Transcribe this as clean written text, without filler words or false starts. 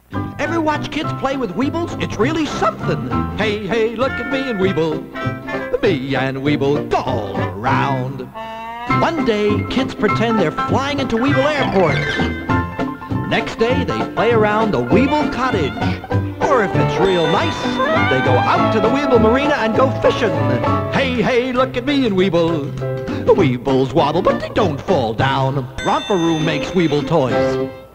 Ever watch kids play with Weebles? It's really something. Hey, hey, look at me and Weeble. Me and Weeble go all around. One day, kids pretend they're flying into Weebles Airport. Next day, they play around the Weeble Cottage. Or if it's real nice, they go out to the Weeble Marina and go fishing. Hey, hey, look at me and Weeble. Weebles wobble, but they don't fall down. Romper Room makes Weeble toys.